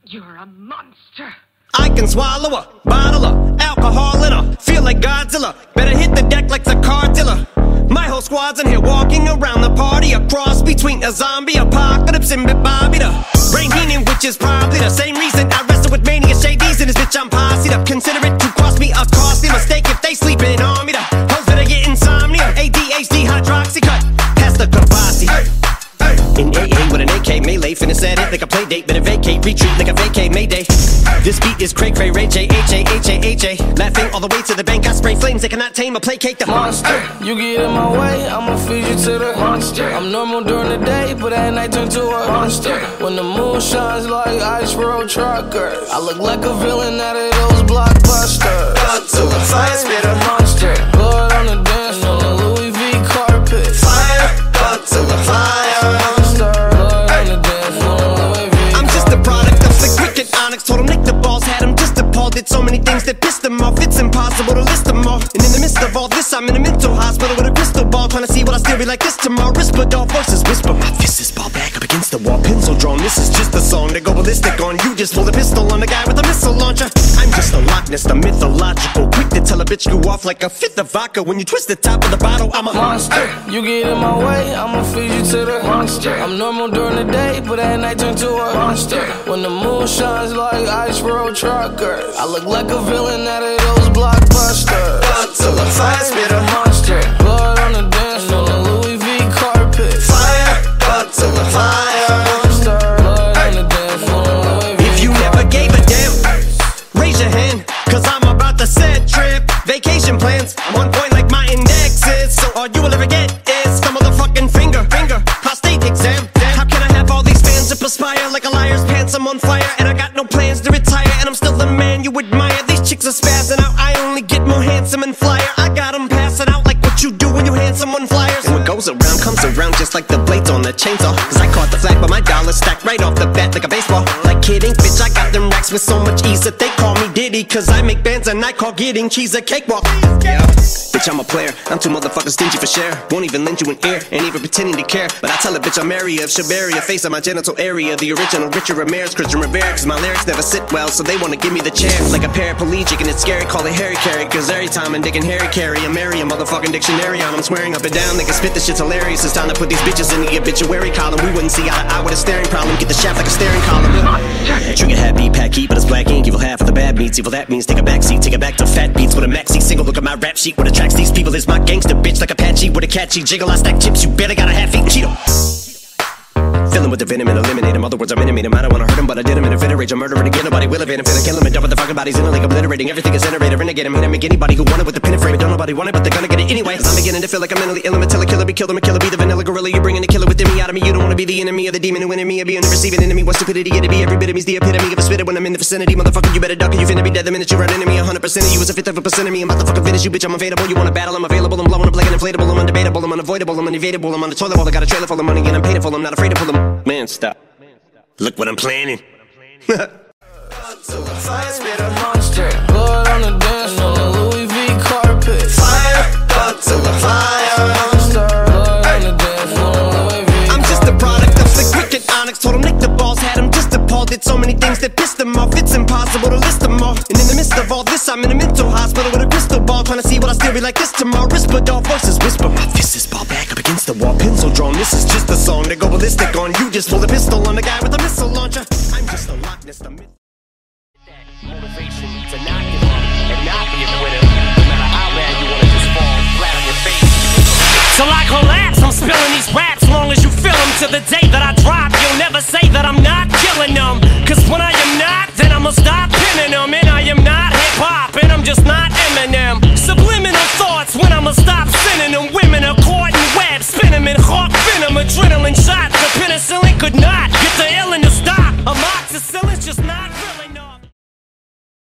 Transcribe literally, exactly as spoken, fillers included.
You're a monster. I can swallow a bottle of alcohol in her. Feel like Godzilla. Better hit the deck like the car dealer. My whole squad's in here walking around the party. A cross between a zombie apocalypse and Bobby the Brain Heenan, which is probably the same reason I wrestle with mania. Shady's in this bitch, I'm posse'd up. Consider it to cost me a costly mistake if they sleepin on me. The hoes better get insomnia. A D H D, Hydroxycut, past the Courvoisi. In A A with an A K melee, finna set it like a playdate. Better vacate, retreat like a vacay, mayday. This beat is cray-cray, J H A H A H A. Laughing all the way to the bank, I spray flames. They cannot tame or placate the monster. You get in my way, I'ma feed you to the monster. I'm normal during the day, but at night turn to a monster. When the moon shines like ice road truckers, I look like a villain out of those blockbusters. Godzilla, fire, spit a monster. Blood on the dance floor, the Louis V carpet. Fire, Godzilla, fire. Told him lick the balls, had him just appalled. Did so many things that pissed him off, it's impossible to list them all. And in the midst of all this, I'm in a mental hospital with a crystal ball, trying to see what I still be like this tomorrow. Whisper, dog voices whisper, my fist is ball back up against the wall, pencil drawn. This is just a song to go ballistic on. You just pull a pistol on the guy with a missile launcher. I'm just a Loch Ness, the mythological, quick to tell a bitch you off like a fifth of vodka. When you twist the top of the bottle, I'm a monster. You get in my way, I'ma feed you to the monster. I'm normal during the day, but at night turn to a monster. When the moon shines like ice road truckers, I look like a villain out of those blockbusters. Godzilla, fire, spit a monster. Blood on the dance floor, the Louis V carpet. Fire, Godzilla, fire. Monster, blood on the dance floor, Louis V. If you never gave a damn, raise your hand, cause I'm about to set trip. Vacation plans, I'm on point like my index is. So all you will ever get is the motherfucking finger, finger, prostate exam. How can I have all these fans that perspire like a liar's pants? I'm on fire and I got no plans to retire, and I'm still the man you admire. These chicks are spazzing out, I only get more handsome and flyer. I got them passing out like what you do when you hand someone flyers. And what goes around comes around just like the blades on the chainsaw. Cause I caught the flag but my dollar stacked right off the bat like a baseball. Like kidding, bitch, I got them racks with so much ease that they call me Diddy. Cause I make bands and I call getting cheese a cakewalk. Yeah, bitch, I'm a player, I'm too motherfucking stingy for share. Won't even lend you an ear, ain't even pretending to care. But I tell a bitch I'm area of Shabaria, face on my genital area. The original Richard Ramirez, Christian Rivera. Cause my lyrics never sit well, so they wanna give me the chair. Like a paraplegic and it's scary, call it Harry Carry. Cause every time I'm digging Harry Carry, I'm marry a motherfucking dictionary on. I'm swearing up and down, they can spit, this shit's hilarious. It's time to put these bitches in the obituary column. We wouldn't see eye to eye with a staring problem. Get the shaft like a staring column. Trigger hat, beat pack heat, but it's black ink. Evil half of the bad meats, evil that means take a backseat. Take it back to fat beats with a maxi single. Look at my rap sheet, what attracts these people is my gangster bitch. Like Apache with a catchy jiggle, I stack chips, you better got a half-eaten Cheeto. Fill him with the venom and eliminate him. Other words, I'm intimate him. I don't wanna hurt him, but I did him in a fit of rage. I'm murdering again, nobody will evade him. Finna kill him and dump the fucking bodies in a lake, obliterating everything is generated. Renegade him, hit him, make anybody who want it with the pin and frame. Don't nobody want it, but they're gonna get it anyway. I'm beginning to feel like I'm mentally ill. I'm until a killer be killed. I'm a killer, be the vanilla gorilla. You're bringing the killer within me out of me. You don't wanna be the enemy of the demon who in me. Or be an receiving enemy. What stupidity it'd be. Every bit of me's the epitome of a spitter when I'm in the vicinity. Motherfucker, you better duck or you finna be dead the minute you run into me. one hundred percent of you is a fifth of a percent of me. I'm about to fucking finish you, bitch. I'm available. You wanna battle? I'm available. I'm blowing up like an inflatable. I'm undebatable. I'm unavoidable. I'm unevadable. I'm on the toilet bowl. I got a trailer full of money and I'm paid for. I'm not afraid to pull them. Man, stop. Look what I'm planning. Godzilla, fire, spit a monster. Blood on the dance floor, the Louis V carpet. Fire, Godzilla, fire. Monster, blood on the dance floor, Louis V. I'm just a product of the cricket onyx. Told him lick the balls, had him just appalled. Did so many things that pissed him off, it's impossible to list them all. And in the midst of all this, I'm in a mental hospital with a crystal ball, trying to see what I still be like this tomorrow. Whisper, dog voices whisper, my fist is ball back up against the wall, pencil drawn. This is just a song to go ballistic on. You just pull a pistol on the guy with a missile launcher. I'm just a Loch Ness, the myth. Motivation to not give up and not be a quitter, no matter how bad you wanna just fall flat on your face. Till I collapse, I'm spilling these raps. Long as you feel them, to the day that I drop, you'll never say that I'm not killing them. Cause when I am not, then I'ma stop pinning them. And I am not hip-hop, and I'm just not Eminem. Subliminal thoughts when I'ma stop sending them. Women are caught in webs, spin them in hawk venom, adrenaline shot